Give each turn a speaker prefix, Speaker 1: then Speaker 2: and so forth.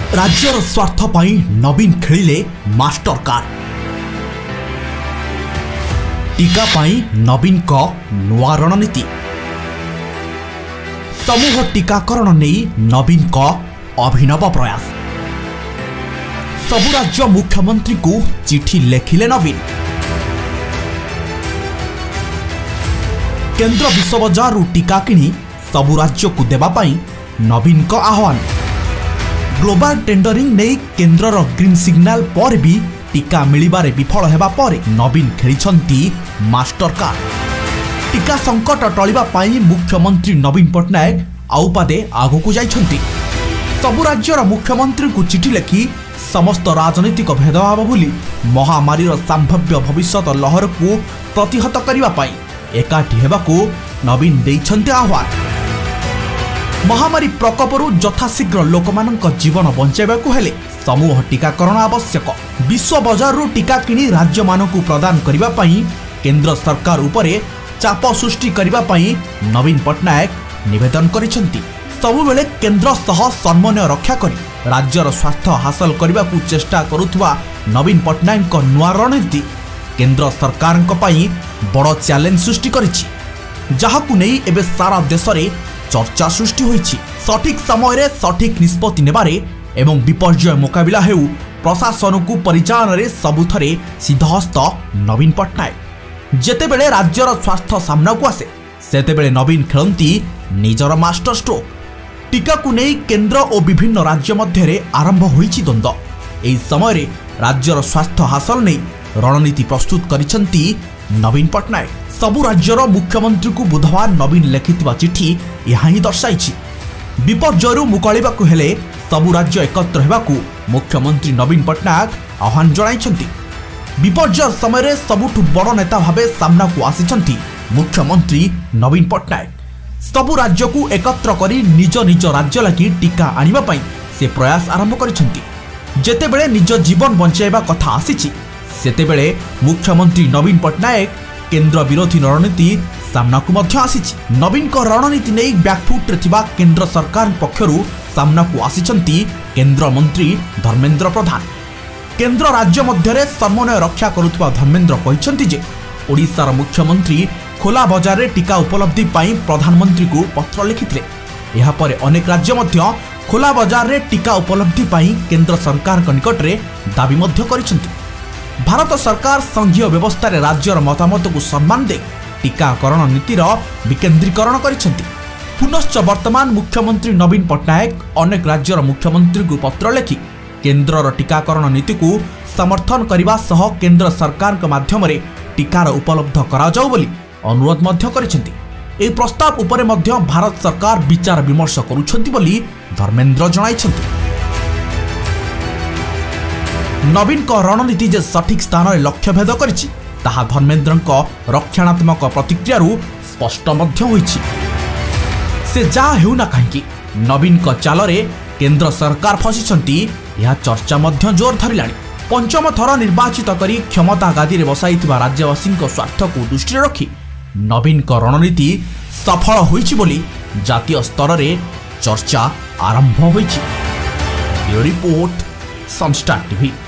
Speaker 1: राज्यर स्वार्थ पाई नवीन खेलिले master card. टीका पाई नवीन को नुआ रणनीति। समूह टीकाकरण नहीं नवीन को अभिनव प्रयास। सबु राज्य मुख्यमंत्री को चिठी लेखिले नवीन। केंद्र विश्व बजार टीका किणी सबु राज्य को देवा पाई नवीन को आह्वान। ग्लोबल टेंडरिंग नहीं केंद्र ग्रीन सिग्नाल पर भी टीका मिलिबारे विफल हेबा पर नवीन खेलिछंती मास्टर कार्ड। टीका संकट टलिबा पाई मुख्यमंत्री नवीन पटनायक आउपादे आगो जाइछंती। सबु राज्यर मुख्यमंत्री को चिठी लेखि समस्त राजनीतिक भेदभाव भूली महामारीर संभाव्य भविष्यत लहर को प्रतिहत करने पाई एकाठी हेबाकू नवीन देइछंती आह्वान। महामारी प्रकोपरु यथाशीघ्र लोकमानक जीवन बंचाइबाकू हेले समूह टीकाकरण आवश्यक। विश्व बजारु टीका किणी राज्य मानकू प्रदान करिबा पई केंद्र सरकार उपरे चाप सृष्टि करिबा पई नवीन पटनायक निवेदन करिसेंती। सबुबेले केंद्र सह समन्वय रक्षा करी राज्यर स्वास्थ्य हासिल करिबाकू चेष्टा करुथुवा नवीन पटनायक नुआ रणनीति केंद्र सरकार पई बड़ चैलेंज सृष्टि करिछि, जहाकू नहीं एबे सारा देश रे चर्चा सृष्टि होइछि। सठिक समय रे सठिक निष्पत्ति नेबारे एवं विपर्यय मुकाबिला हेउ प्रशासन को परिचालन रे सबुथरे सिद्धहस्त नवीन पटनायक। जेतेबेले राज्यर स्वास्थ्य सामना को आसे सेतेबेले नवीन खेलंती निजर मास्टर स्ट्रोक। टीका को नहीं केंद्र और विभिन्न राज्य मध्य आरंभ होइछि द्वंद्व। एही समय रे राज्यर स्वास्थ्य हासिल नहीं रणनीति प्रस्तुत करिसेंती नवीन पटनायक। सबु राज्यर मुख्यमंत्री को बुधवार नवीन लिखिथिबा चिठी यहाँ ही दर्शाइछि। विपर्ययरु मुकालिबाकू हेले सबु राज्य एकत्र हेबाकू मुख्यमंत्री नवीन पटनायक आह्वान जणाइछंती। विपर्यय समय रे सबुठु बड़ नेता भाबे सामना को आसिछंती मुख्यमंत्री नवीन पटनायक। सबु राज्य को एकत्र करी निज निज राज्य लागि टीका आनिबा पई से प्रयास आरंभ करिछंती। जेतेबेले निज जीवन बंचाइबा कथा आसिछि सेतेबेले मुख्यमंत्री नवीन पटनायक केंद्र विरोधी रणनीति सामना को मध्य आसिछि। नवीन को रणनीति नहीं बैकफुट रे थिबा केंद्र सरकार पक्षरु सामना को आसिछंती केंद्र मंत्री धर्मेंद्र प्रधान। केंद्र राज्य मध्य समन्वय रक्षा करुथुवा धर्मेंद्र कहिछंती जे ओडिशार मुख्यमंत्री खोला बजार रे टीका उपलब्धि पाई प्रधानमंत्री को पत्र लिखिथिले। एहा परे अनेक राज्य मध्य खोला बजार रे टीका उपलब्धि पाई केंद्र सरकार निकट रे दाबी मध्य करिछंती। भारत सरकार संघीय व्यवस्था रे राज्यर मतामत को सम्मान दे टीकाकरण नीतिर विकेंद्रीकरण करिसेंती। पुनश्च वर्तमान मुख्यमंत्री नवीन पटनायक अनेक राज्यर मुख्यमंत्री को पत्र लिखि केंद्रर टीकाकरण नीति को समर्थन करने सह केंद्र सरकार के माध्यम रे टीकार उपलब्ध करा जाऊ बोली अनुरोध मध्य करिसेंती। ए प्रस्ताव उपरे मध्य भारत सरकार विचार विमर्श करुछंती बोली धर्मेंद्र जणाइछंती। नवीन को रणनीति जे सठिक स्थान रे लक्ष्य भेद करिछि ताहा धर्मेंद्र रक्षणात्मक प्रतिक्रिया स्पष्ट मध्य होइछि। से जा हेउना कहीं नवीन को चाल रे केंद्र सरकार फसिछंती यह चर्चा मध्य जोर धरिलाणी। पंचम थर निर्वाचित करी क्षमता गादी रे बसाइथिबा राज्यवासी स्वार्थ को दृष्टि रखी नवीन को रणनीति सफल होइछि बोली जातीय स्तर रे चर्चा आरंभ होइछि। Report Sunstar TV.